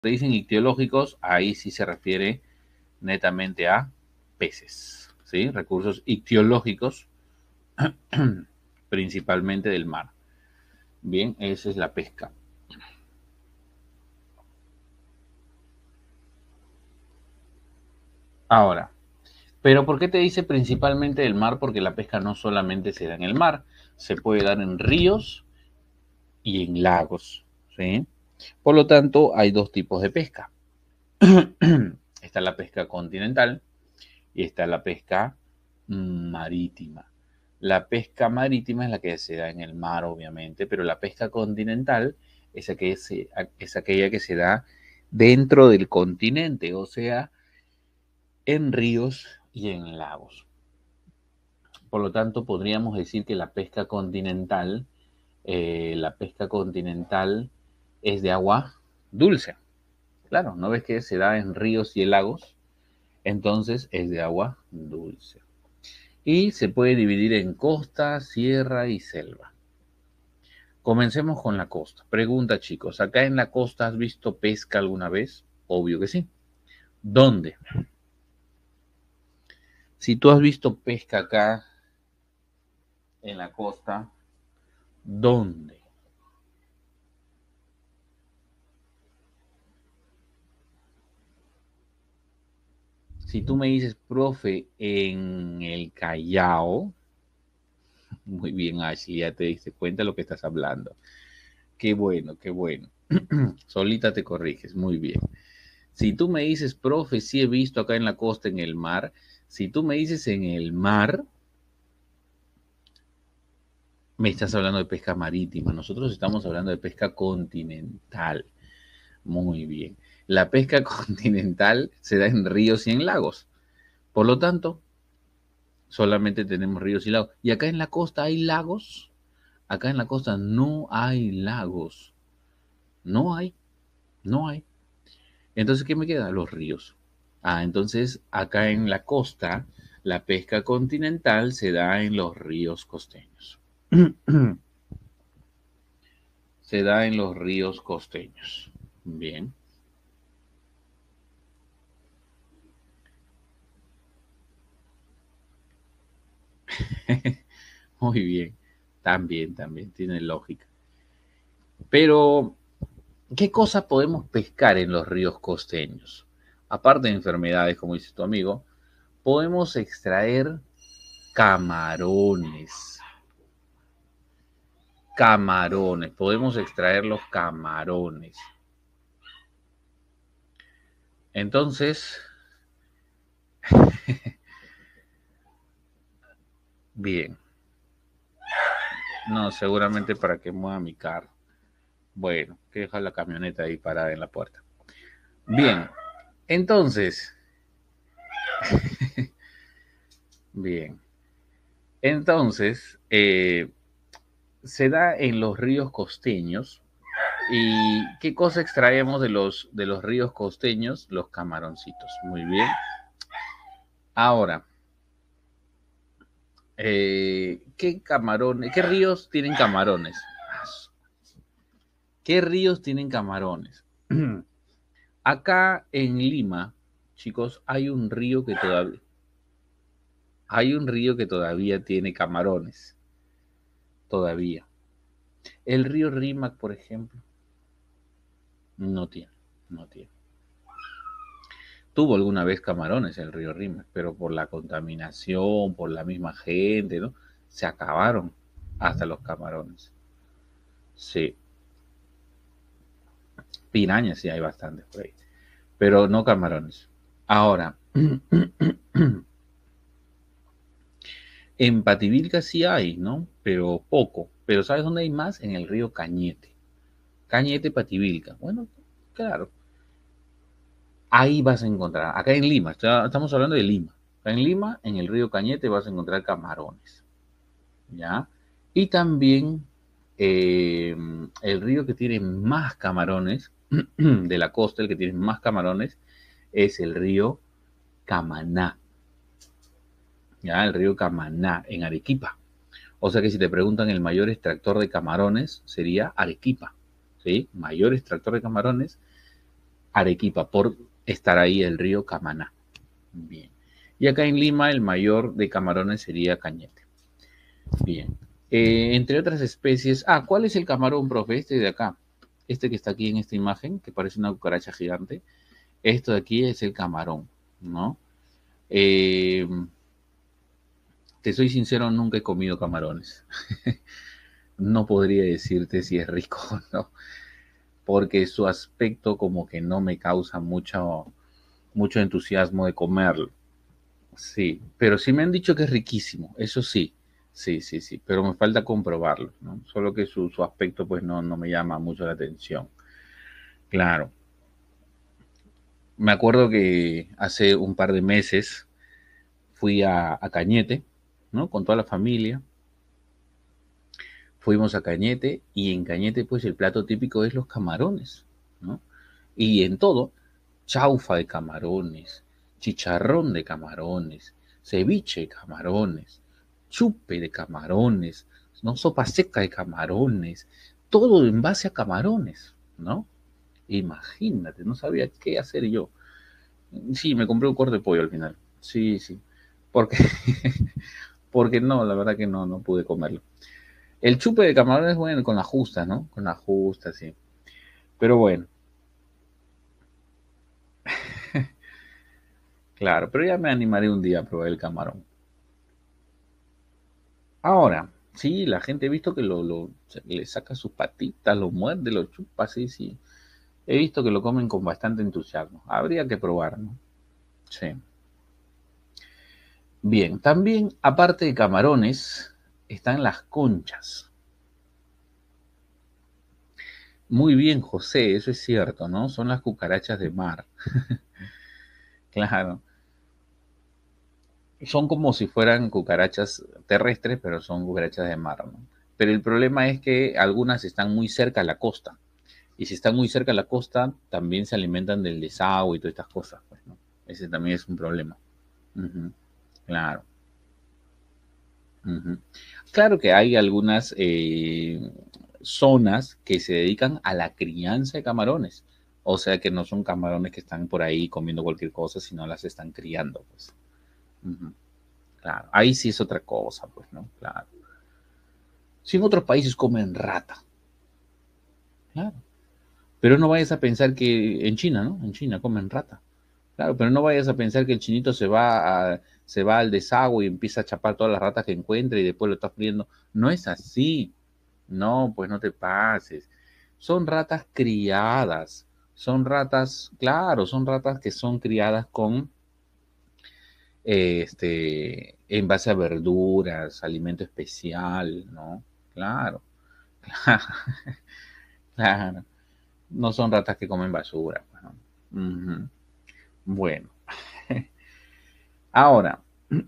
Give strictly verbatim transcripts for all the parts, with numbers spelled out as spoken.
dicen ictiológicos, ahí sí se refiere netamente a peces, ¿sí? Recursos ictiológicos, principalmente del mar. Bien, esa es la pesca. Ahora, ¿pero por qué te dice principalmente del mar? Porque la pesca no solamente se da en el mar, se puede dar en ríos y en lagos, ¿sí? Por lo tanto, hay dos tipos de pesca. Está la pesca continental y está la pesca marítima. La pesca marítima es la que se da en el mar, obviamente, pero la pesca continental es aquella, es aquella que se da dentro del continente, o sea, en ríos y en lagos. Por lo tanto, podríamos decir que la pesca continental, eh, la pesca continental es de agua dulce. Claro, ¿no ves que se da en ríos y en lagos? Entonces es de agua dulce. Y se puede dividir en costa, sierra y selva. Comencemos con la costa. Pregunta, chicos, ¿acá en la costa has visto pesca alguna vez? Obvio que sí. ¿Dónde? Si tú has visto pesca acá en la costa, ¿dónde? Si tú me dices, profe, en el Callao, muy bien, Ashley, ya te diste cuenta de lo que estás hablando. Qué bueno, qué bueno. Solita te corriges, muy bien. Si tú me dices, profe, sí he visto acá en la costa, en el mar, si tú me dices en el mar, me estás hablando de pesca marítima. Nosotros estamos hablando de pesca continental. Muy bien. La pesca continental se da en ríos y en lagos. Por lo tanto, solamente tenemos ríos y lagos. ¿Y acá en la costa hay lagos? Acá en la costa no hay lagos. No hay, no hay. Entonces, ¿qué me queda? Los ríos. Ah, entonces acá en la costa, la pesca continental se da en los ríos costeños. Se da en los ríos costeños. Bien. Muy bien. También, también, tiene lógica. Pero, ¿qué cosa podemos pescar en los ríos costeños? Aparte de enfermedades, como dice tu amigo, podemos extraer camarones. Camarones, podemos extraer los camarones. Entonces, bien. No, seguramente para que mueva mi carro. Bueno, que deja la camioneta ahí parada en la puerta. Bien, entonces, bien. Entonces, eh, se da en los ríos costeños. ¿Y qué cosa extraemos de los, de los ríos costeños? Los camaroncitos. Muy bien. Ahora, eh, ¿qué camarones, qué ríos tienen camarones? ¿Qué ríos tienen camarones? Acá en Lima, chicos, hay un río que todavía, hay un río que todavía tiene camarones. Todavía. El río Rímac, por ejemplo, no tiene, no tiene. Tuvo alguna vez camarones el río Rímac, pero por la contaminación, por la misma gente, ¿no? Se acabaron hasta los camarones. Sí, pirañas sí hay bastantes por ahí, pero no camarones. Ahora, en Pativilca sí hay, ¿no? Pero poco. Pero ¿sabes dónde hay más? En el río Cañete. Cañete, Pativilca. Bueno, claro. Ahí vas a encontrar, acá en Lima, estamos hablando de Lima. Acá en Lima, en el río Cañete, vas a encontrar camarones. ¿Ya? Y también eh, el río que tiene más camarones, de la costa, el que tiene más camarones, es el río Camaná. ¿Ya? El río Camaná, en Arequipa. O sea que si te preguntan el mayor extractor de camarones, sería Arequipa. ¿Sí? Mayor extractor de camarones, Arequipa, por estar ahí el río Camaná. Bien. Y acá en Lima el mayor de camarones sería Cañete. Bien. Eh, entre otras especies. Ah, ¿cuál es el camarón, profe? Este de acá. Este que está aquí en esta imagen, que parece una cucaracha gigante. Esto de aquí es el camarón, ¿no? Eh, te soy sincero, nunca he comido camarones. No podría decirte si es rico o no, porque su aspecto como que no me causa mucho, mucho entusiasmo de comerlo. Sí, pero sí me han dicho que es riquísimo, eso sí, sí, sí, sí, pero me falta comprobarlo, ¿no? Solo que su, su aspecto pues no, no me llama mucho la atención. Claro, me acuerdo que hace un par de meses fui a, a Cañete, ¿no? Con toda la familia. Fuimos a Cañete y en Cañete pues el plato típico es los camarones, ¿no? Y en todo, chaufa de camarones, chicharrón de camarones, ceviche de camarones, chupe de camarones, ¿no? Sopa seca de camarones, todo en base a camarones, ¿no? Imagínate, no sabía qué hacer yo. Sí, me compré un corte de pollo al final. Sí, sí. Porque, porque no, la verdad que no, no pude comerlo. El chupe de camarón es bueno con la justa, ¿no? Con la justa, sí. Pero bueno, claro, pero ya me animaré un día a probar el camarón. Ahora, sí, la gente he visto que lo, lo- se- le saca sus patitas, lo muerde, lo chupa, sí, sí. He visto que lo comen con bastante entusiasmo. Habría que probar, ¿no? Sí. Bien, también, aparte de camarones, están las conchas. Muy bien, José, eso es cierto, ¿no? Son las cucarachas de mar. Claro. Son como si fueran cucarachas terrestres, pero son cucarachas de mar, ¿no? Pero el problema es que algunas están muy cerca a la costa. Y si están muy cerca a la costa, también se alimentan del desagüe y todas estas cosas, pues, ¿no? Ese también es un problema. Ujú, claro. Ujú. Claro que hay algunas eh, zonas que se dedican a la crianza de camarones. O sea que no son camarones que están por ahí comiendo cualquier cosa, sino las están criando, pues. Ujú, claro. Ahí sí es otra cosa, pues, ¿no? Claro. Si en otros países comen rata, claro. Pero no vayas a pensar que en China, ¿no? En China comen rata. Claro, pero no vayas a pensar que el chinito se va a, se va al desagüe y empieza a chapar todas las ratas que encuentre y después lo está friendo. No es así. No, pues no te pases. Son ratas criadas. Son ratas, claro, son ratas que son criadas con eh, este en base a verduras, alimento especial, ¿no? Claro, claro. No son ratas que comen basura, pues, ¿no? Ujú. Bueno, ahora,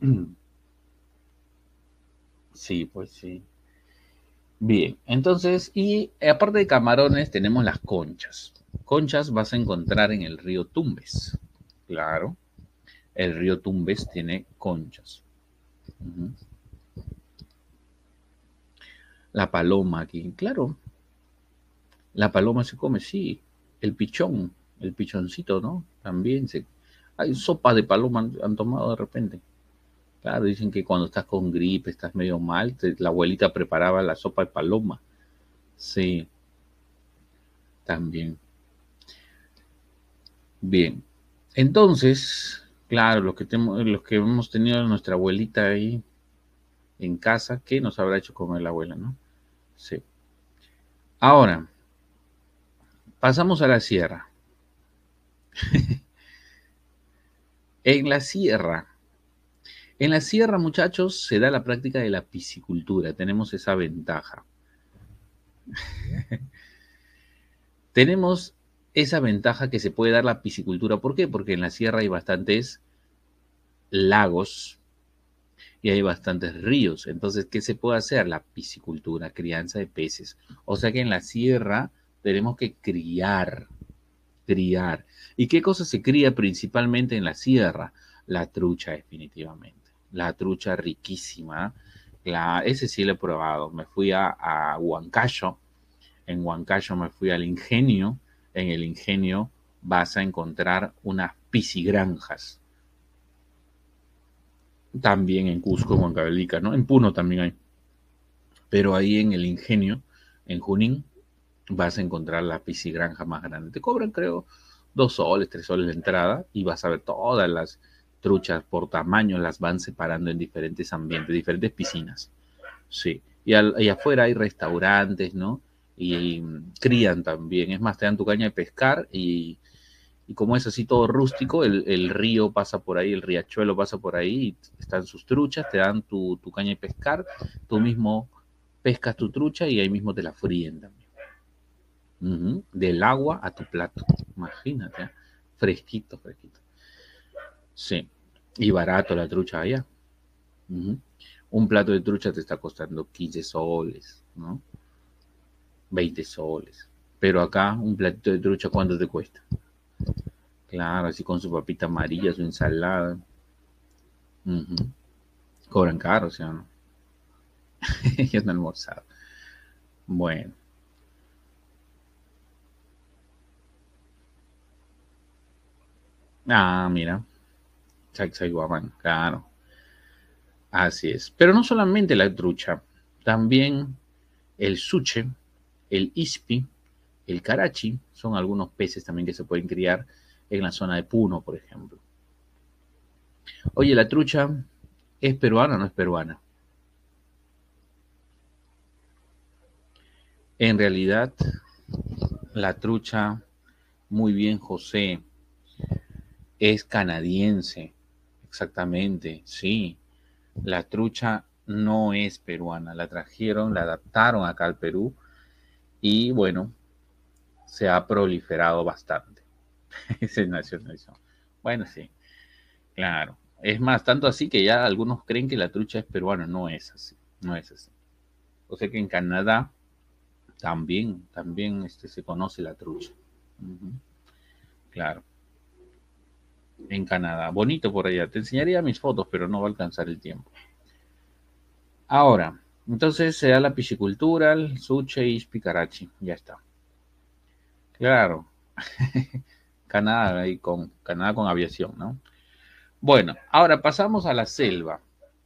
sí, pues sí. Bien, entonces, y aparte de camarones, tenemos las conchas. Conchas vas a encontrar en el río Tumbes. Claro, el río Tumbes tiene conchas. Ujú. La paloma aquí, claro, la paloma se come, sí. El pichón, el pichoncito, ¿no? También se... Hay sopa de paloma han, han tomado de repente. Claro, dicen que cuando estás con gripe, estás medio mal, te- la abuelita preparaba la sopa de paloma. Sí, también. Bien. Entonces, claro, los que, temo- los que hemos tenido a nuestra abuelita ahí en casa, ¿qué nos habrá hecho comer la abuela, no? Sí. Ahora, pasamos a la sierra. En la sierra, en la sierra, muchachos, se da la práctica de la piscicultura. Tenemos esa ventaja. Tenemos esa ventaja que se puede dar la piscicultura. ¿Por qué? Porque en la sierra hay bastantes lagos y hay bastantes ríos. Entonces, ¿qué se puede hacer? La piscicultura, crianza de peces. O sea que en la sierra tenemos que criar, criar. ¿Y qué cosa se cría principalmente en la sierra? La trucha, definitivamente. La trucha riquísima. La, ese sí lo he probado. Me fui a, a Huancayo. En Huancayo me fui al ingenio. En el ingenio vas a encontrar unas piscigranjas. También en Cusco, en Huancavelica, ¿no? En Puno también hay. Pero ahí en el Ingenio, en Junín, vas a encontrar la piscigranja más grande. Te cobran, creo, dos soles, tres soles de entrada y vas a ver todas las truchas por tamaño, las van separando en diferentes ambientes, diferentes piscinas. Sí. Y, al, y afuera hay restaurantes, ¿no? Y, y crían también. Es más, te dan tu caña de pescar y, y como es así todo rústico, el, el, río pasa por ahí, el riachuelo pasa por ahí, y están sus truchas, te dan tu, tu caña de pescar, tú mismo pescas tu trucha y ahí mismo te la fríen también. Uh-huh. Del agua a tu plato, imagínate, ¿eh? Fresquito, fresquito. Sí, y barato la trucha allá. Uh-huh. Un plato de trucha te está costando quince soles, ¿no? veinte soles. Pero acá un platito de trucha, ¿cuánto te cuesta? Claro, así con su papita amarilla, su ensalada. Uh-huh. Cobran caro, o sea, ¿no? Yo no he almorzado. Bueno. Ah, mira. Sacsayhuamán, claro. Así es. Pero no solamente la trucha, también el suche, el ispi, el carachi, son algunos peces también que se pueden criar en la zona de Puno, por ejemplo. Oye, ¿la trucha es peruana o no es peruana? En realidad, la trucha, muy bien, José, es canadiense. Exactamente, sí. La trucha no es peruana, la trajeron, la adaptaron acá al Perú y bueno, se ha proliferado bastante. Esa nacionalización. Bueno, sí, claro. Es más, tanto así que ya algunos creen que la trucha es peruana, no es así, no es así. O sea que en Canadá también, también este, se conoce la trucha. Uh-huh. Claro, en Canadá. Bonito por allá. Te enseñaría mis fotos, pero no va a alcanzar el tiempo. Ahora, entonces se da la piscicultura, el suche y picarachi. Ya está. Claro. Canadá ahí con Canadá con aviación, ¿no? Bueno, ahora pasamos a la selva.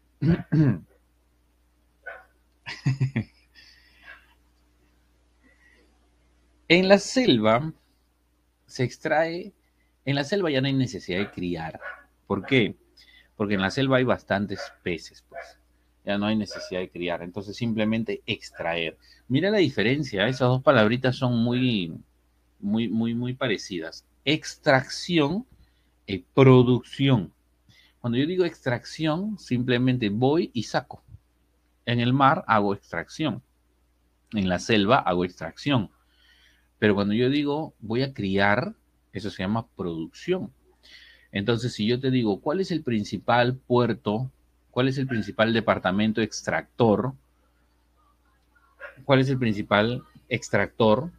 En la selva se extrae, en la selva ya no hay necesidad de criar. ¿Por qué? Porque en la selva hay bastantes peces, pues. Ya no hay necesidad de criar, entonces simplemente extraer. Mira la diferencia, esas dos palabritas son muy, muy, muy, muy parecidas. Extracción y producción. Cuando yo digo extracción, simplemente voy y saco. En el mar hago extracción. En la selva hago extracción. Pero cuando yo digo voy a criar, eso se llama producción. Entonces, si yo te digo, ¿cuál es el principal puerto? ¿Cuál es el principal departamento extractor? ¿Cuál es el principal extractor?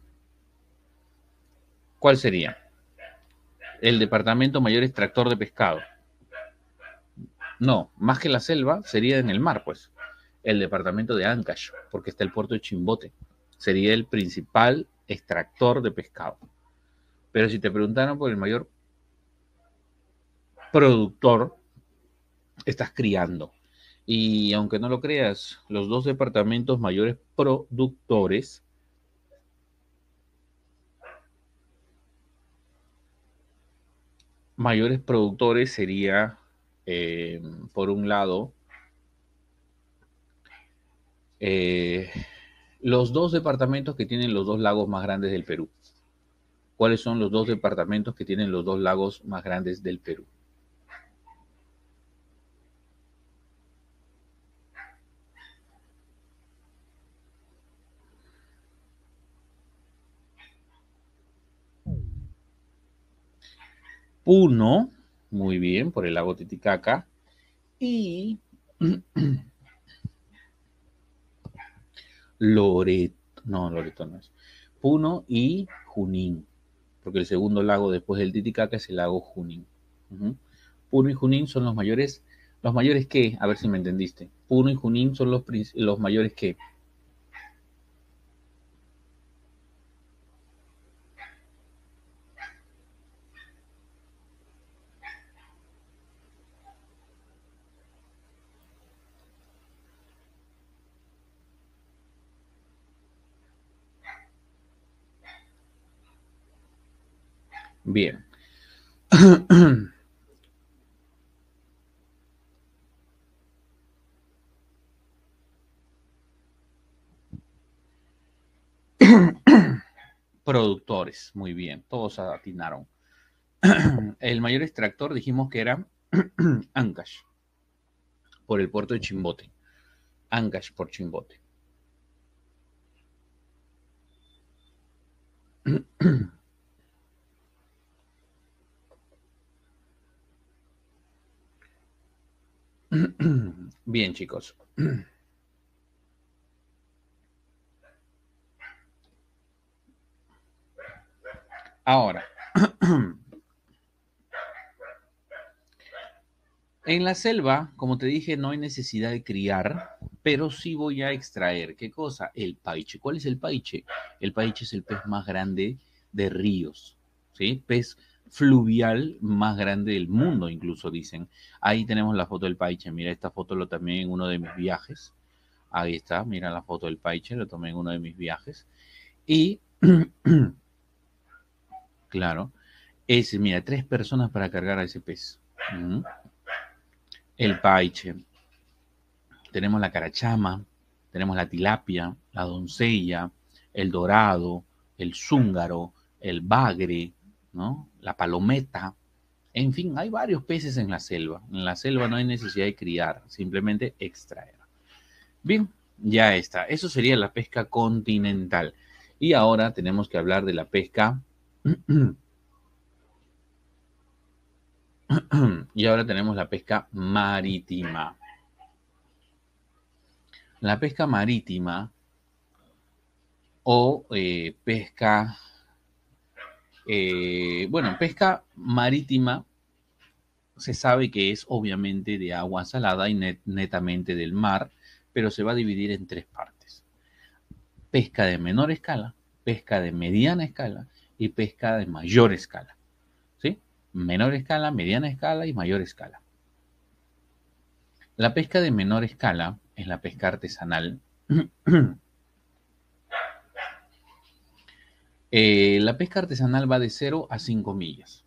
¿Cuál sería? El departamento mayor extractor de pescado. No, más que la selva, sería en el mar, pues. El departamento de Ancash, porque está el puerto de Chimbote. Sería el principal extractor de pescado. Pero si te preguntaran por el mayor productor, estás criando. Y aunque no lo creas, los dos departamentos mayores productores, mayores productores sería, eh, por un lado, eh, los dos departamentos que tienen los dos lagos más grandes del Perú. ¿Cuáles son los dos departamentos que tienen los dos lagos más grandes del Perú? Puno, muy bien, por el lago Titicaca, y Loreto, no, Loreto no es. Puno y Junín, porque el segundo lago después del Titicaca es el lago Junín. Uh-huh. Puno y Junín son los mayores, los mayores que, a ver si me entendiste. Puno y Junín son los, los mayores que. Bien. Productores, muy bien, todos atinaron. El mayor extractor dijimos que era Ancash, por el puerto de Chimbote. Ancash por Chimbote. Bien, chicos. Ahora, en la selva, como te dije, no hay necesidad de criar, pero sí voy a extraer. ¿Qué cosa? El paiche. ¿Cuál es el paiche? El paiche es el pez más grande de ríos, ¿sí? Pez fluvial más grande del mundo, incluso dicen. Ahí tenemos la foto del paiche. Mira, esta foto lo tomé en uno de mis viajes. Ahí está, mira la foto del paiche, lo tomé en uno de mis viajes. Y, claro, es, mira, tres personas para cargar a ese pez. Uh-huh. El paiche. Tenemos la carachama, tenemos la tilapia, la doncella, el dorado, el zúngaro, el bagre, ¿no? La palometa. En fin, hay varios peces en la selva. En la selva no hay necesidad de criar, simplemente extraer. Bien, ya está. Eso sería la pesca continental. Y ahora tenemos que hablar de la pesca. Y ahora tenemos la pesca marítima. La pesca marítima o eh, pesca, eh, bueno, pesca marítima se sabe que es obviamente de agua salada y net, netamente del mar, pero se va a dividir en tres partes. Pesca de menor escala, pesca de mediana escala y pesca de mayor escala. ¿Sí? Menor escala, mediana escala y mayor escala. La pesca de menor escala es la pesca artesanal. Eh, la pesca artesanal va de cero a cinco millas.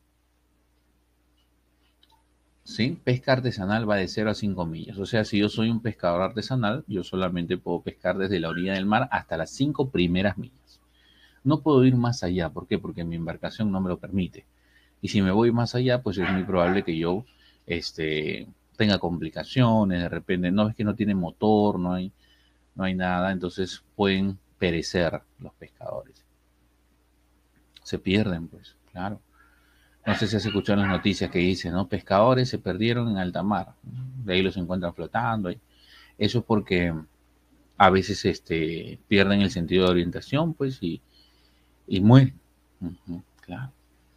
¿Sí? Pesca artesanal va de cero a cinco millas. O sea, si yo soy un pescador artesanal, yo solamente puedo pescar desde la orilla del mar hasta las cinco primeras millas. No puedo ir más allá. ¿Por qué? Porque mi embarcación no me lo permite. Y si me voy más allá, pues es muy probable que yo este, tenga complicaciones, de repente, no es que no tiene motor, no hay, no hay nada, entonces pueden perecer los pescadores. Se pierden, pues, claro. No sé si has escuchado las noticias que dicen, ¿no? Pescadores se perdieron en alta mar. De ahí los encuentran flotando. Eso es porque a veces este, pierden el sentido de orientación, pues, y, y mueren. Uh-huh, claro.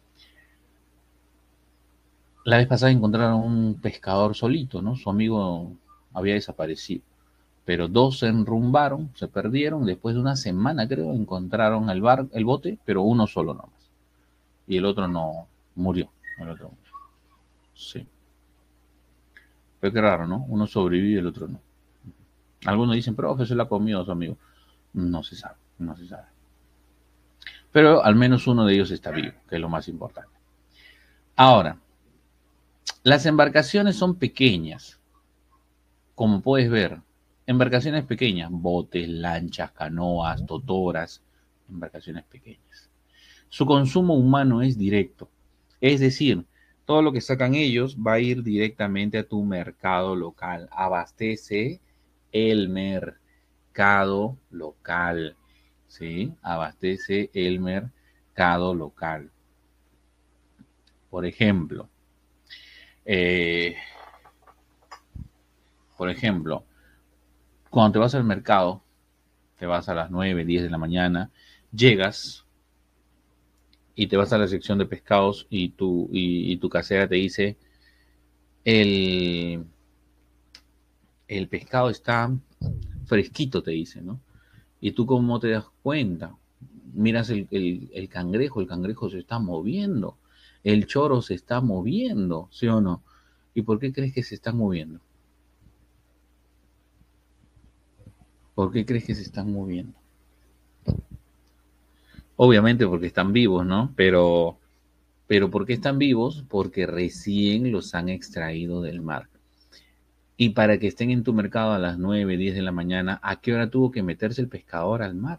La vez pasada encontraron un pescador solito, ¿no? Su amigo había desaparecido. Pero dos se enrumbaron, se perdieron. Después de una semana, creo, encontraron el, bar, el bote, pero uno solo nomás. Y el otro no murió. El otro murió. Sí. Pero qué raro, ¿no? Uno sobrevive y el otro no. Algunos dicen, profe, se la comió a su amigo. No se sabe, no se sabe. Pero al menos uno de ellos está vivo, que es lo más importante. Ahora, las embarcaciones son pequeñas, como puedes ver. Embarcaciones pequeñas, botes, lanchas, canoas, totoras, embarcaciones pequeñas. Su consumo humano es directo, es decir, todo lo que sacan ellos va a ir directamente a tu mercado local. Abastece el mercado local, ¿sí? Abastece el mercado local. Por ejemplo, eh, por ejemplo, cuando te vas al mercado, te vas a las nueve, diez de la mañana, llegas y te vas a la sección de pescados y tu, y, y tu casera te dice, el, el pescado está fresquito, te dice, ¿no? Y tú cómo te das cuenta, miras el, el, el cangrejo, el cangrejo se está moviendo, el choro se está moviendo, ¿sí o no? ¿Y por qué crees que se está moviendo? ¿Por qué crees que se están moviendo? Obviamente porque están vivos, ¿no? Pero ¿Pero por qué están vivos? Porque recién los han extraído del mar. Y para que estén en tu mercado a las nueve, diez de la mañana, ¿a qué hora tuvo que meterse el pescador al mar?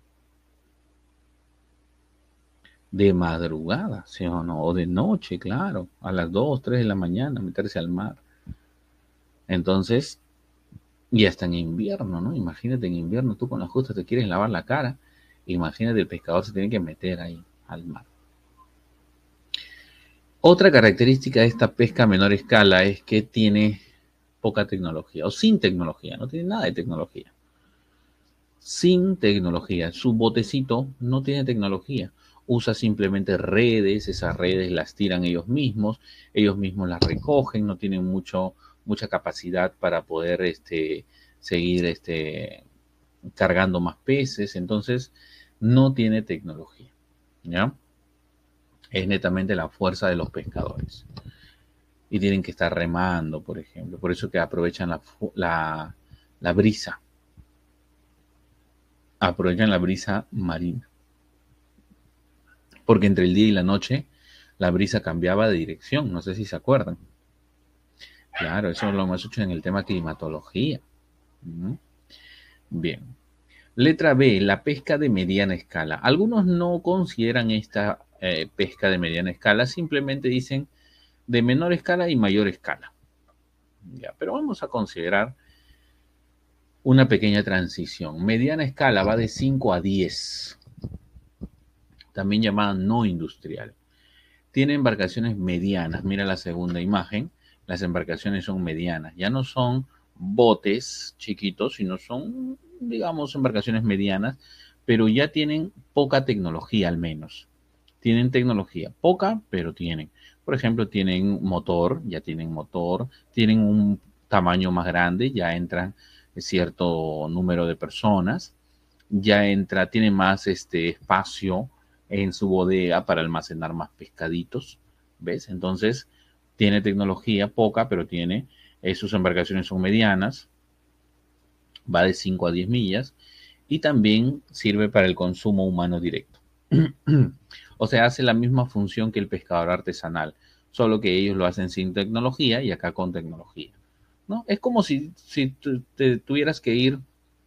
De madrugada, ¿sí o no? O de noche, claro, a las dos, tres de la mañana, meterse al mar. Entonces, y hasta en invierno, ¿no? Imagínate en invierno, tú con la justa te quieres lavar la cara, imagínate el pescador se tiene que meter ahí al mar. Otra característica de esta pesca a menor escala es que tiene poca tecnología, o sin tecnología, no tiene nada de tecnología. Sin tecnología, su botecito no tiene tecnología, usa simplemente redes, esas redes las tiran ellos mismos, ellos mismos las recogen, no tienen mucho, mucha capacidad para poder este, seguir este, cargando más peces, entonces no tiene tecnología, ¿ya? Es netamente la fuerza de los pescadores. Y tienen que estar remando, por ejemplo. Por eso que aprovechan la, la, la brisa. Aprovechan la brisa marina. Porque entre el día y la noche la brisa cambiaba de dirección. No sé si se acuerdan. Claro, eso lo hemos hecho en el tema climatología. Bien. Letra B, la pesca de mediana escala. Algunos no consideran esta eh, pesca de mediana escala, simplemente dicen de menor escala y mayor escala. Ya, pero vamos a considerar una pequeña transición. Mediana escala va de cinco a diez, también llamada no industrial. Tiene embarcaciones medianas. Mira la segunda imagen. Las embarcaciones son medianas. Ya no son botes chiquitos, sino son, digamos, embarcaciones medianas, pero ya tienen poca tecnología al menos. Tienen tecnología, poca, pero tienen. Por ejemplo, tienen motor, ya tienen motor, tienen un tamaño más grande, ya entran cierto número de personas, ya entra, tiene más este espacio en su bodega para almacenar más pescaditos, ¿ves? Entonces, tiene tecnología poca, pero tiene, eh, sus embarcaciones son medianas, va de cinco a diez millas y también sirve para el consumo humano directo. O sea, hace la misma función que el pescador artesanal, solo que ellos lo hacen sin tecnología y acá con tecnología, ¿no? Es como si, si te tuvieras que ir,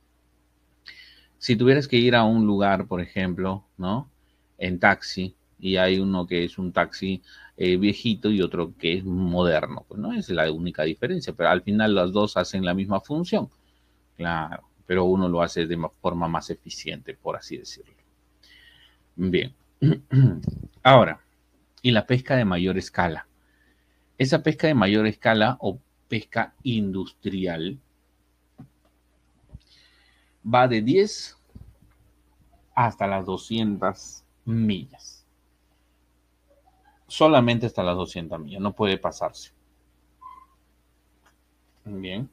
si tuvieras que ir a un lugar, por ejemplo, ¿no? En taxi, y hay uno que es un taxi eh, viejito y otro que es moderno, pues no es la única diferencia, pero al final los dos hacen la misma función, claro, pero uno lo hace de forma más eficiente, por así decirlo. Bien, ahora, y la pesca de mayor escala. Esa pesca de mayor escala o pesca industrial va de diez hasta las doscientas millas. Solamente hasta las doscientas millas, no puede pasarse. Bien.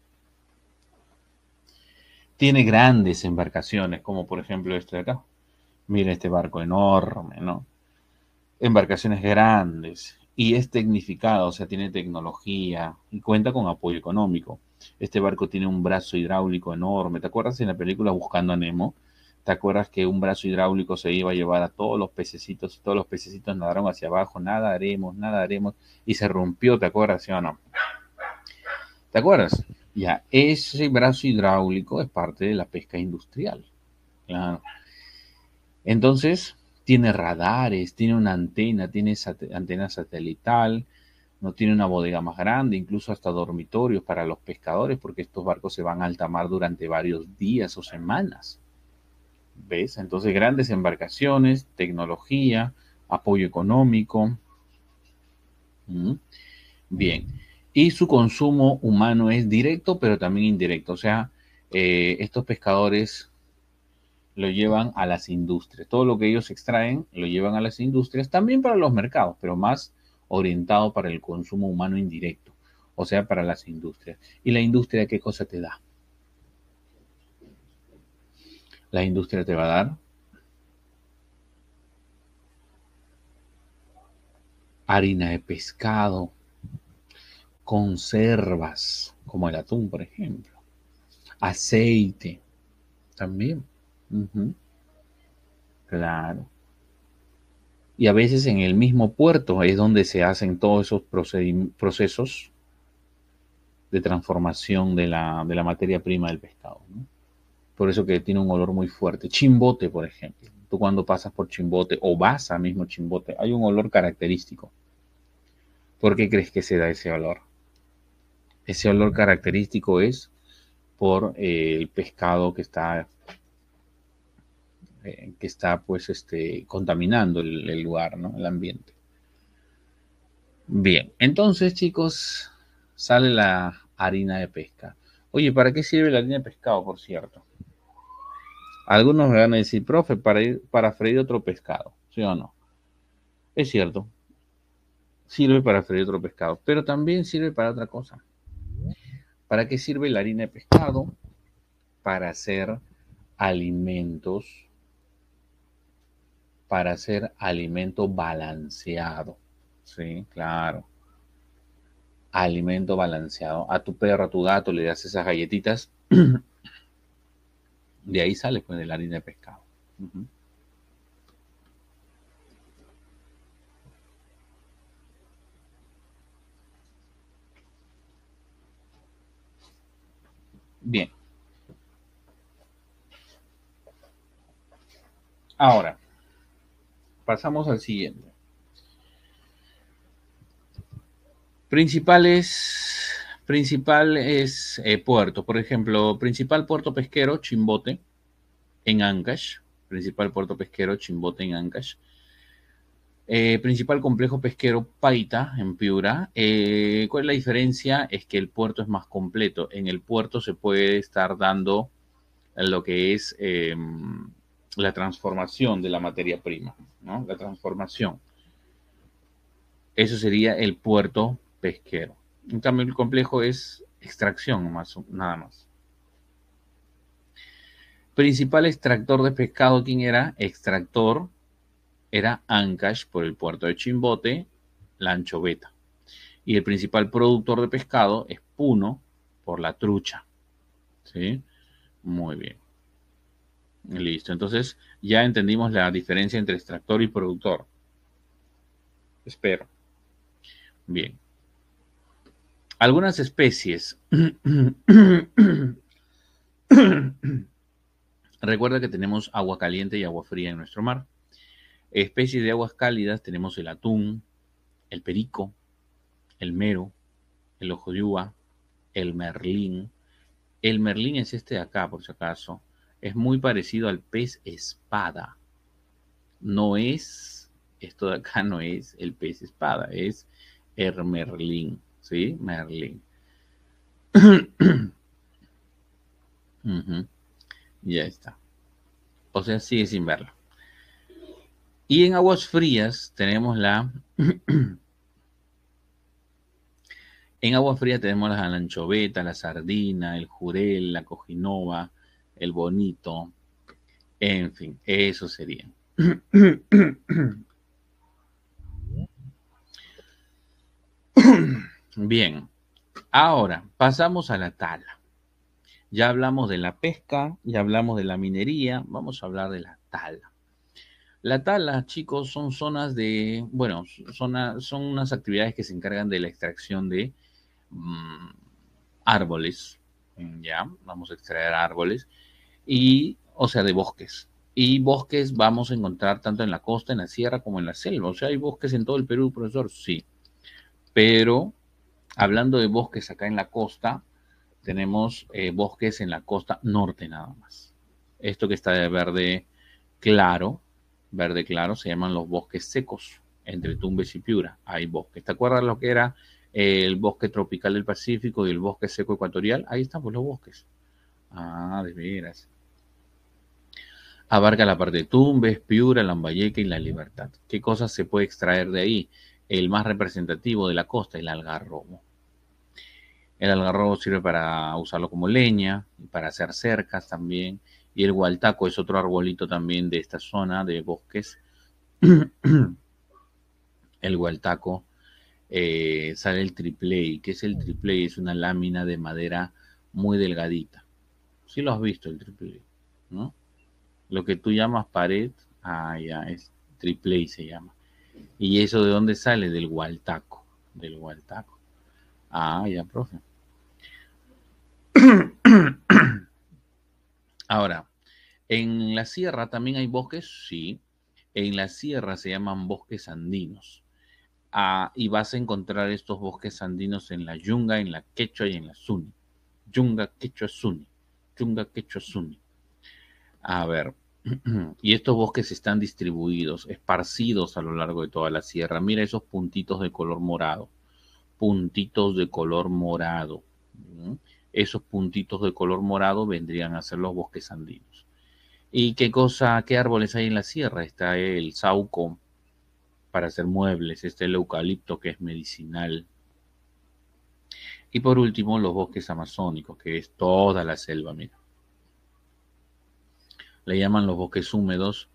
Tiene grandes embarcaciones, como por ejemplo este de acá. Mira este barco enorme, ¿no? Embarcaciones grandes y es tecnificado, o sea, tiene tecnología y cuenta con apoyo económico. Este barco tiene un brazo hidráulico enorme. ¿Te acuerdas en la película Buscando a Nemo? ¿Te acuerdas que un brazo hidráulico se iba a llevar a todos los pececitos y todos los pececitos nadaron hacia abajo? Nada haremos, nada haremos. Y se rompió, ¿te acuerdas, sí o no? ¿Te acuerdas? Ya, ese brazo hidráulico es parte de la pesca industrial. Claro. Entonces, tiene radares, tiene una antena, tiene sat- antena satelital, no tiene una bodega más grande, incluso hasta dormitorios para los pescadores, porque estos barcos se van a alta mar durante varios días o semanas. ¿Ves? Entonces, grandes embarcaciones, tecnología, apoyo económico. ¿Mm? Bien. Y su consumo humano es directo, pero también indirecto. O sea, eh, estos pescadores lo llevan a las industrias. Todo lo que ellos extraen lo llevan a las industrias, también para los mercados, pero más orientado para el consumo humano indirecto, o sea, para las industrias. ¿Y la industria qué cosa te da? La industria te va a dar harina de pescado, conservas, como el atún, por ejemplo, aceite, también. Uh -huh, claro. Y a veces en el mismo puerto es donde se hacen todos esos procesos de transformación de la, de la materia prima del pescado, ¿no? Por eso que tiene un olor muy fuerte. Chimbote, por ejemplo. Tú cuando pasas por Chimbote o vas a mismo Chimbote, hay un olor característico. ¿Por qué crees que se da ese olor? Ese olor característico es por eh, el pescado que está, eh, que está pues, este, contaminando el, el lugar, ¿no? El ambiente. Bien, entonces, chicos, sale la harina de pesca. Oye, ¿para qué sirve la harina de pescado, por cierto? Algunos me van a decir, profe, para, ir, para freír otro pescado, ¿sí o no? Es cierto, sirve para freír otro pescado, pero también sirve para otra cosa. ¿Para qué sirve la harina de pescado? Para hacer alimentos, para hacer alimento balanceado. Sí, claro. Alimento balanceado. A tu perro, a tu gato le das esas galletitas. De ahí sale pues de la harina de pescado. Uh-huh. Bien. Ahora, pasamos al siguiente. Principales, principal es eh, puerto. Por ejemplo, principal puerto pesquero, Chimbote, en Ancash. Principal puerto pesquero, Chimbote, en Ancash. Eh, principal complejo pesquero, Paita, en Piura. Eh, ¿Cuál es la diferencia? Es que el puerto es más completo. En el puerto se puede estar dando lo que es eh, la transformación de la materia prima, ¿no? La transformación. Eso sería el puerto pesquero. En cambio, el complejo es extracción, más, nada más. Principal extractor de pescado, ¿quién era? Extractor era Ancash por el puerto de Chimbote, la anchoveta. Y el principal productor de pescado es Puno por la trucha. ¿Sí? Muy bien. Listo. Entonces ya entendimos la diferencia entre extractor y productor. Espero. Bien. Algunas especies. Recuerda que tenemos agua caliente y agua fría en nuestro mar. Especies de aguas cálidas tenemos el atún, el perico, el mero, el ojo de uva, el merlín. El merlín es este de acá, por si acaso. Es muy parecido al pez espada. No es, esto de acá no es el pez espada, es el merlín, ¿sí? Merlín. Uh-huh. Ya está. O sea, sigue sin verlo. Y en aguas frías tenemos la... En agua fría tenemos la anchoveta, la sardina, el jurel, la cojinova, el bonito, en fin, eso sería. Bien, ahora pasamos a la tala. Ya hablamos de la pesca, ya hablamos de la minería, vamos a hablar de la tala. La tala, chicos, son zonas de, bueno, zona, son unas actividades que se encargan de la extracción de mmm, árboles, ya, vamos a extraer árboles, y, o sea, de bosques. Y bosques vamos a encontrar tanto en la costa, en la sierra, como en la selva. O sea, hay bosques en todo el Perú, profesor, sí. Pero, hablando de bosques acá en la costa, tenemos eh, bosques en la costa norte nada más. Esto que está de verde claro, verde claro, se llaman los bosques secos, entre Tumbes y Piura. Hay bosques. ¿Te acuerdas lo que era el bosque tropical del Pacífico y el bosque seco ecuatorial? Ahí están pues, los bosques. Ah, de veras. Abarca la parte de Tumbes, Piura, Lambayeque y La Libertad. ¿Qué cosas se puede extraer de ahí? El más representativo de la costa, el algarrobo. El algarrobo sirve para usarlo como leña, para hacer cercas también. Y el gualtaco es otro arbolito también de esta zona de bosques. El gualtaco eh, sale el tripley. ¿Qué es el tripley? Es una lámina de madera muy delgadita. Sí lo has visto el tripley, ¿no? Lo que tú llamas pared, ah, ya, es tripley se llama. ¿Y eso de dónde sale? Del hualtaco. Del hualtaco. Ah, ya, profe. Ahora, ¿en la sierra también hay bosques? Sí. En la sierra se llaman bosques andinos. Ah, y vas a encontrar estos bosques andinos en la Yunga, en la Quechua y en la Suni. Yunga, Quechua, Suni. Yunga, Quechua, Suni. A ver, y estos bosques están distribuidos, esparcidos a lo largo de toda la sierra. Mira esos puntitos de color morado. Puntitos de color morado. ¿Mm? Esos puntitos de color morado vendrían a ser los bosques andinos. ¿Y qué cosa, qué árboles hay en la sierra? Está el sauco para hacer muebles, está el eucalipto que es medicinal. Y por último, los bosques amazónicos, que es toda la selva, mira. Le llaman los bosques húmedos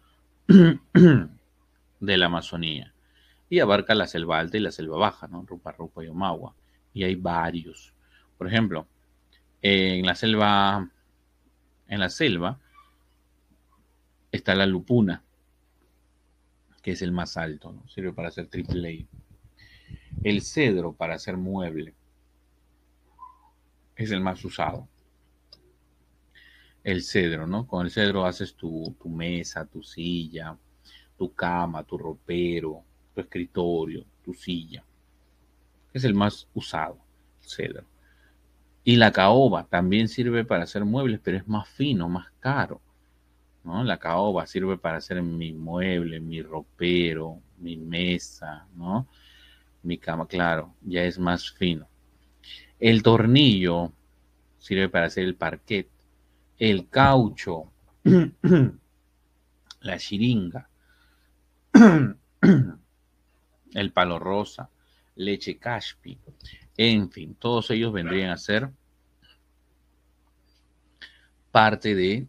de la Amazonía. Y abarca la selva alta y la selva baja, ¿no? Rupa Rupa y Omagua. Y hay varios. Por ejemplo, en la selva, en la selva está la lupuna, que es el más alto, ¿no? Sirve para hacer triple A. El cedro para hacer mueble es el más usado. El cedro, ¿no? Con el cedro haces tu, tu mesa, tu silla, tu cama, tu ropero, tu escritorio, tu silla. Es el más usado, el cedro. Y la caoba también sirve para hacer muebles, pero es más fino, más caro, ¿no? La caoba sirve para hacer mi mueble, mi ropero, mi mesa, ¿no? Mi cama, claro, ya es más fino. El tornillo sirve para hacer el parquet. El caucho, la chiringa, el palo rosa, leche cashpi, en fin, todos ellos vendrían a ser parte de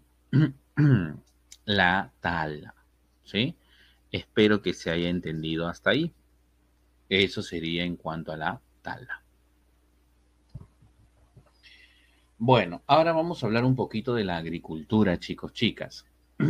la tala, ¿sí? Espero que se haya entendido hasta ahí. Eso sería en cuanto a la tala. Bueno, ahora vamos a hablar un poquito de la agricultura, chicos, chicas.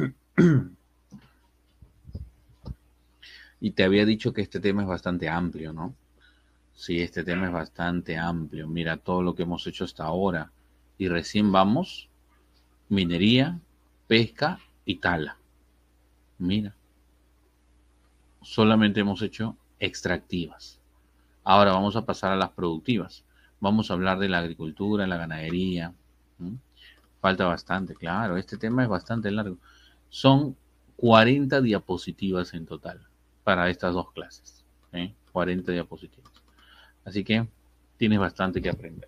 Y te había dicho que este tema es bastante amplio, ¿no? Sí, este tema es bastante amplio. Mira todo lo que hemos hecho hasta ahora. Y recién vamos, minería, pesca y tala. Mira, solamente hemos hecho extractivas. Ahora vamos a pasar a las productivas. Vamos a hablar de la agricultura, la ganadería. ¿Mm? Falta bastante, claro. Este tema es bastante largo. Son cuarenta diapositivas en total para estas dos clases. ¿eh? cuarenta diapositivas. Así que tienes bastante que aprender.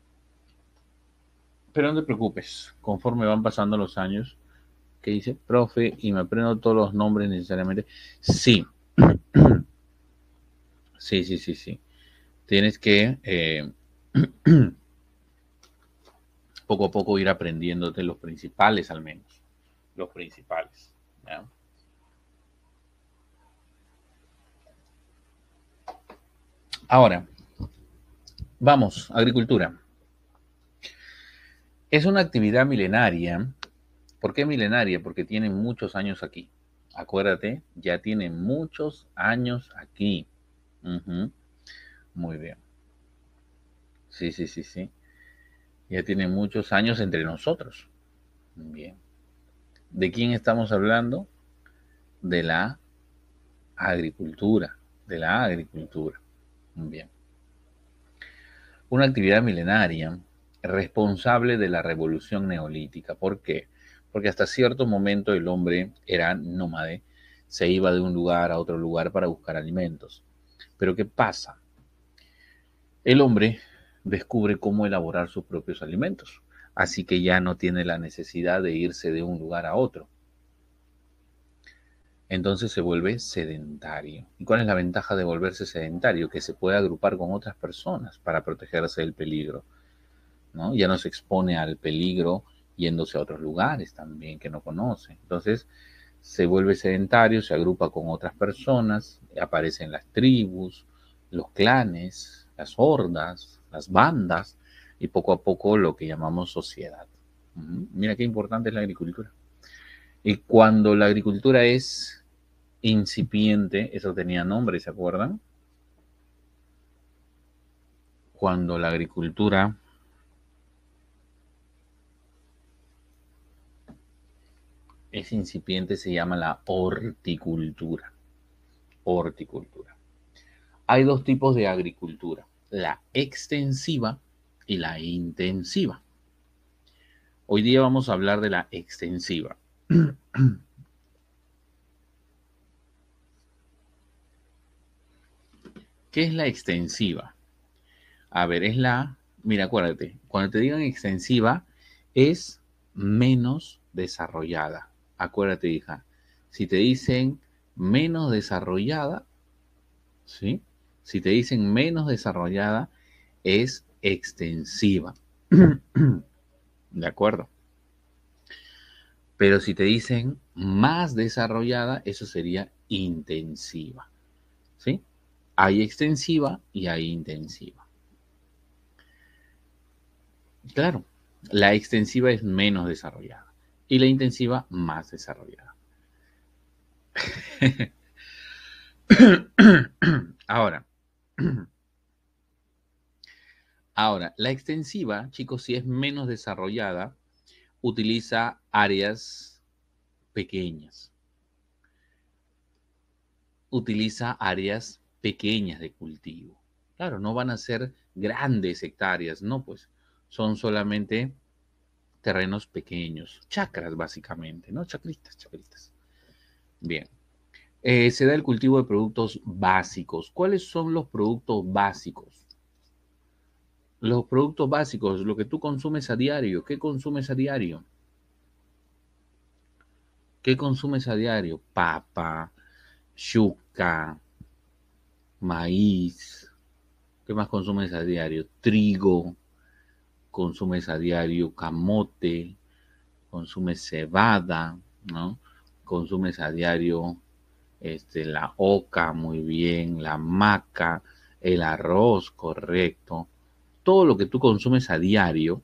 Pero no te preocupes, conforme van pasando los años, ¿qué dice? Profe, y me aprendo todos los nombres necesariamente. Sí. Sí, sí, sí, sí. Tienes que eh, poco a poco ir aprendiéndote los principales al menos. Los principales. ¿ya? Ahora, vamos, agricultura. Es una actividad milenaria. ¿Por qué milenaria? Porque tiene muchos años aquí. Acuérdate, ya tiene muchos años aquí. Uh-huh. Muy bien. Sí, sí, sí, sí. Ya tiene muchos años entre nosotros. Bien. ¿De quién estamos hablando? De la agricultura. De la agricultura. Bien. Una actividad milenaria responsable de la revolución neolítica. ¿Por qué? Porque hasta cierto momento el hombre era nómade, se iba de un lugar a otro lugar para buscar alimentos. Pero ¿qué pasa? El hombre descubre cómo elaborar sus propios alimentos, así que ya no tiene la necesidad de irse de un lugar a otro. Entonces se vuelve sedentario. ¿Y cuál es la ventaja de volverse sedentario? Que se puede agrupar con otras personas para protegerse del peligro, ¿no? Ya no se expone al peligro yéndose a otros lugares también que no conoce. Entonces se vuelve sedentario, se agrupa con otras personas, aparecen las tribus, los clanes, las hordas, las bandas y poco a poco lo que llamamos sociedad. Uh-huh. Mira qué importante es la agricultura. Y cuando la agricultura es Incipiente, eso tenía nombre, ¿se acuerdan? Cuando la agricultura es incipiente se llama la horticultura. Horticultura. Hay dos tipos de agricultura, la extensiva y la intensiva. Hoy día vamos a hablar de la extensiva. ¿Qué es la extensiva? A ver, es la, mira, acuérdate, cuando te digan extensiva es menos desarrollada. Acuérdate, hija, si te dicen menos desarrollada, ¿sí? Si te dicen menos desarrollada, es extensiva. ¿De acuerdo? Pero si te dicen más desarrollada, eso sería intensiva. ¿Sí? Hay extensiva y hay intensiva. Claro, la extensiva es menos desarrollada y la intensiva más desarrollada. Ahora, ahora, la extensiva, chicos, si es menos desarrollada, utiliza áreas pequeñas. Utiliza áreas pequeñas de cultivo. Claro, no van a ser grandes hectáreas, no, pues son solamente terrenos pequeños, chacras básicamente, ¿no? Chacritas, chacritas. Bien. Eh, se da el cultivo de productos básicos. ¿Cuáles son los productos básicos? Los productos básicos, lo que tú consumes a diario. ¿Qué consumes a diario? ¿Qué consumes a diario? Papa, yuca, maíz. ¿Qué más consumes a diario? Trigo. Consumes a diario camote. Consumes cebada, ¿no? Consumes a diario este, la oca, muy bien, la maca, el arroz, correcto. Todo lo que tú consumes a diario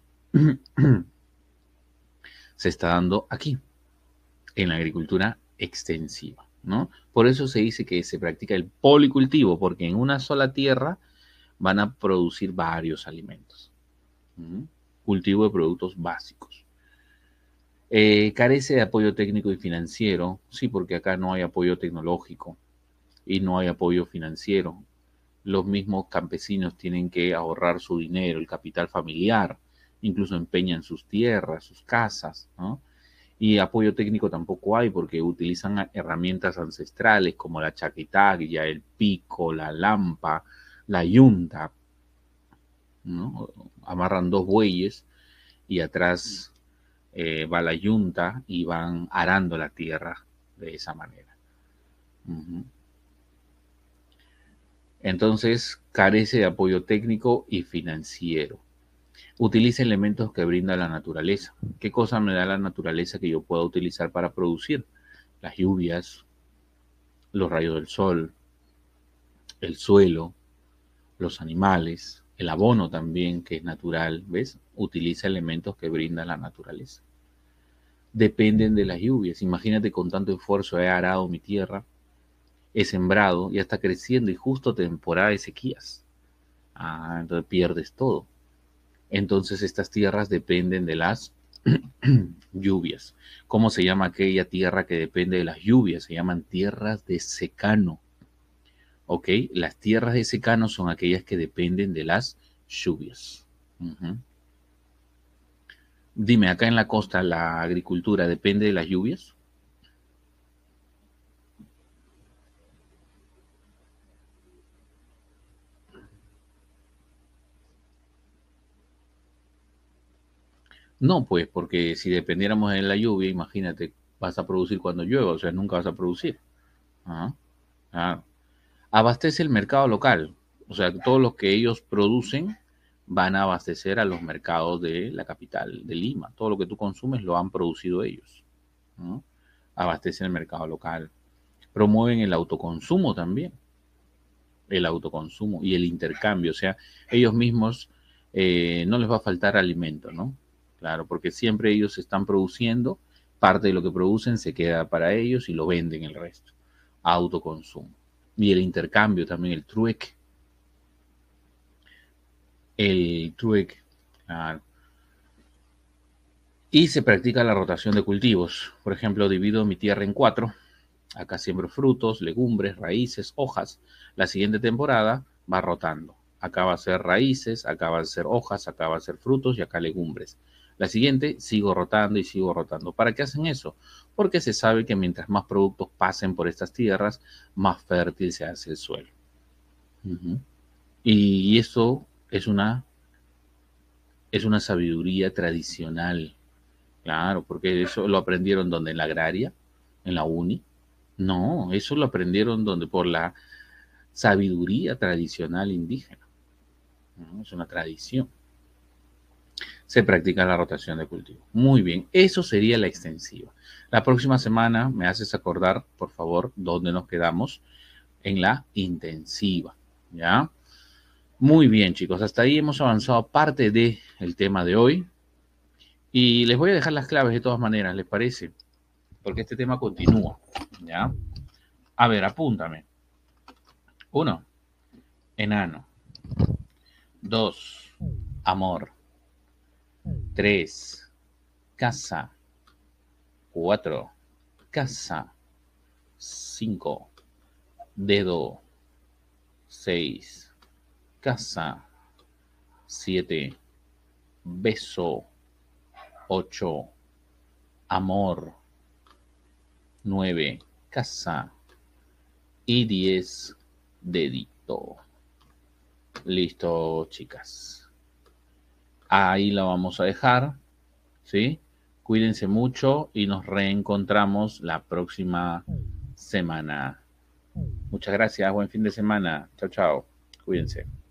se está dando aquí, en la agricultura extensiva, ¿no? Por eso se dice que se practica el policultivo, porque en una sola tierra van a producir varios alimentos. ¿Mm? Cultivo de productos básicos. Eh, carece de apoyo técnico y financiero, sí, porque acá no hay apoyo tecnológico y no hay apoyo financiero. Los mismos campesinos tienen que ahorrar su dinero, el capital familiar, incluso empeñan sus tierras, sus casas, ¿no? Y apoyo técnico tampoco hay porque utilizan herramientas ancestrales como la chaquetaglia, el pico, la lampa, la yunta, ¿no? Amarran dos bueyes y atrás eh, va la yunta y van arando la tierra de esa manera. Uh-huh. Entonces, carece de apoyo técnico y financiero. Utiliza elementos que brinda la naturaleza. ¿Qué cosa me da la naturaleza que yo pueda utilizar para producir? Las lluvias, los rayos del sol, el suelo, los animales, el abono también, que es natural, ¿ves? Utiliza elementos que brinda la naturaleza. Dependen de las lluvias. Imagínate, con tanto esfuerzo he arado mi tierra, he sembrado, ya está creciendo y justo temporada de sequías. Ah, entonces pierdes todo. Entonces estas tierras dependen de las lluvias. ¿Cómo se llama aquella tierra que depende de las lluvias? Se llaman tierras de secano. ¿Ok? Las tierras de secano son aquellas que dependen de las lluvias. Uh-huh. Dime, acá en la costa, ¿la agricultura depende de las lluvias? No, pues, porque si dependiéramos de la lluvia, imagínate, vas a producir cuando llueva, o sea, nunca vas a producir. Ajá. Ah. Abastece el mercado local, o sea, todos los que ellos producen van a abastecer a los mercados de la capital, de Lima. Todo lo que tú consumes lo han producido ellos, ¿no? Abastece el mercado local. Promueven el autoconsumo también, el autoconsumo y el intercambio, o sea, ellos mismos eh, no les va a faltar alimento, ¿no? Claro, porque siempre ellos están produciendo, parte de lo que producen se queda para ellos y lo venden el resto. autoconsumo. Y el intercambio también, el trueque. El trueque. Claro. Y se practica la rotación de cultivos. Por ejemplo, divido mi tierra en cuatro. Acá siembro frutos, legumbres, raíces, hojas. La siguiente temporada va rotando. Acá va a ser raíces, acá va a ser hojas, acá va a ser frutos y acá legumbres. La siguiente sigo rotando y sigo rotando. ¿Para qué hacen eso? Porque se sabe que mientras más productos pasen por estas tierras, más fértil se hace el suelo. Uh-huh. Y eso es una, es una sabiduría tradicional. Claro, porque eso lo aprendieron donde, en la agraria, en la uni. No, eso lo aprendieron donde por la sabiduría tradicional indígena. ¿No? Es una tradición. Se practica la rotación de cultivo. Muy bien, eso sería la extensiva. La próxima semana me haces acordar, por favor, dónde nos quedamos en la intensiva. ¿Ya? Muy bien, chicos, hasta ahí hemos avanzado parte del tema de hoy. Y les voy a dejar las claves de todas maneras, ¿les parece? Porque este tema continúa, ¿ya? A ver, apúntame. Uno, enano. Dos, amor. Tres, casa. Cuatro, casa. Cinco, dedo. Seis, casa. Siete, beso. Ocho, amor. Nueve, casa. Y diez, dedito. Listo, chicas. Ahí la vamos a dejar, ¿sí? Cuídense mucho y nos reencontramos la próxima semana. Muchas gracias, buen fin de semana. Chao, chao. Cuídense.